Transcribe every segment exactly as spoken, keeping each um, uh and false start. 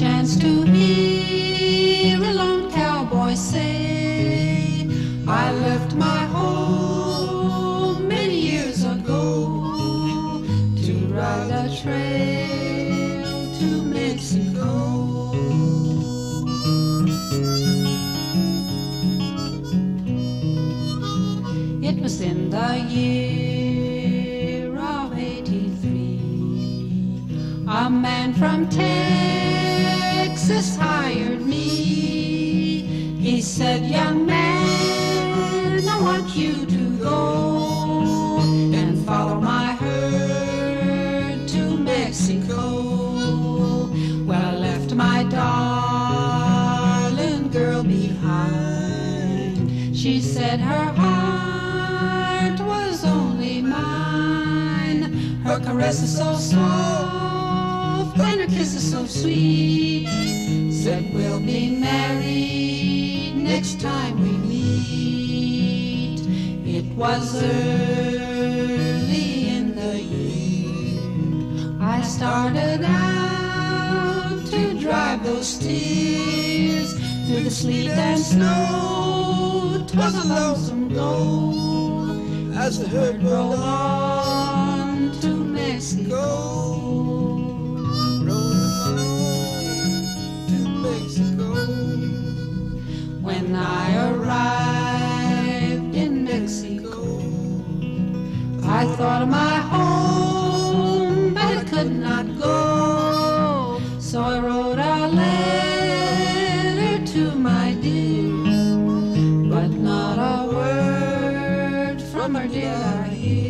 chance to hear a lone cowboy say, I left my home many years ago to ride a trail to Mexico. It was in the year of eighty-three, a man from Texas hired me. He said, young man, I want you to go and follow my herd to Mexico. Well, I left my darling girl behind. She said her heart was only mine. Her caress is so soft and her kiss is so sweet. Said we'll be married next time we meet. It was early in the year I started out to drive those tears through the sleet and snow. 'Twas a lonesome go as the herd rolled on to Mexico. When I arrived in Mexico, I thought of my home, but I could not go. So I wrote a letter to my dear, but not a word from her did I hear.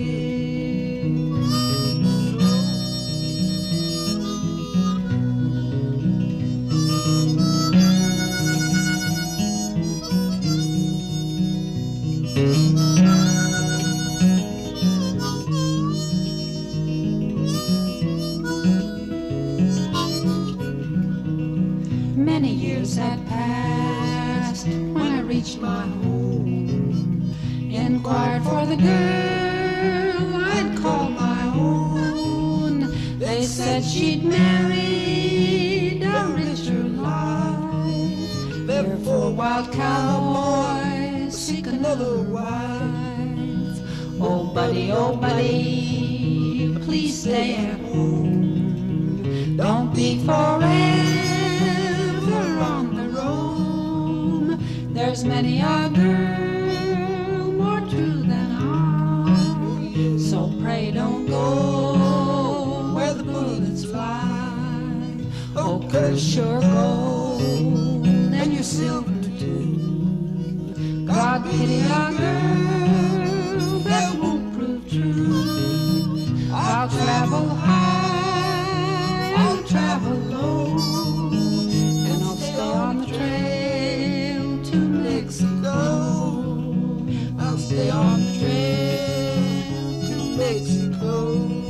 Many years had passed when I reached my home, inquired for the girl I'd call my own. They said she'd married a richer life, therefore wild cowboys seek another wife. Oh buddy, oh buddy, please stay at home. Don't be forever on the roam. There's many a girl more true than I, so pray don't go where the bullets fly. Oh, curse sure gold and your silver too. God pity a girl that won't prove true. I'll travel high, I'll travel low, and I'll stay on the trail to Mexico. I'll stay on the trail to Mexico.